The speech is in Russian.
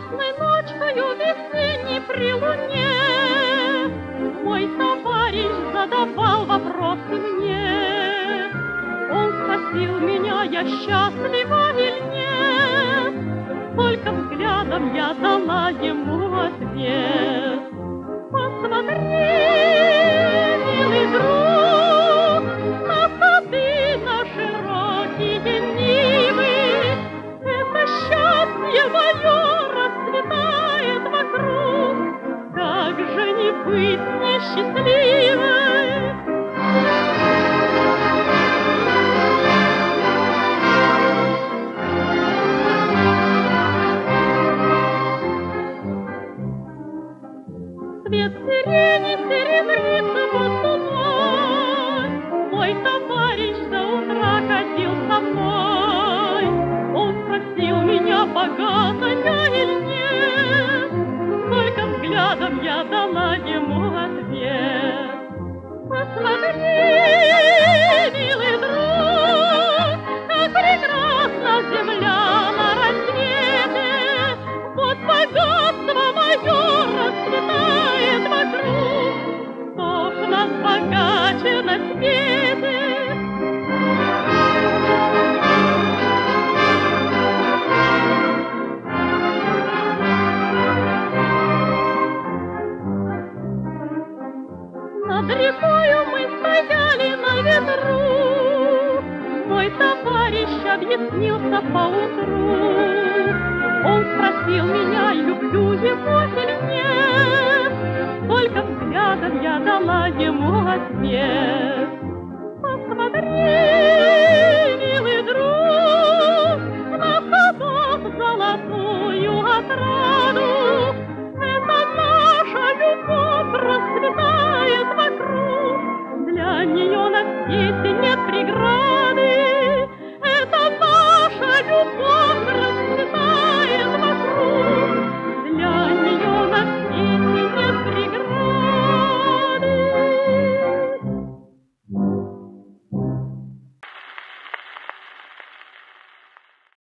ясной ночью весенней при луне мой товарищ задавал вопросы мне. Он спросил меня, я счастлива или нет, только взглядом я дала ему ответ. Посмотри, милый друг, на сады, на широкие нивы. Это счастье мое расцветает вокруг. Как же не быть несчастливой? Свет сирени серебрится под луной. Мой товарищ до утра ходил со мной. Он спросил меня, богата я или нет, только взглядом я дала ему ответ. Посмотри, милый друг, как прекрасна земля на рассвете. Вот богатство мое расцветает вокруг. Кто ж нас богаче на свете? Над рекою мы стояли на ветру. Мой товарищ объяснился поутру. Он спросил меня, люблю его или нет, только взглядом я дала ему ответ.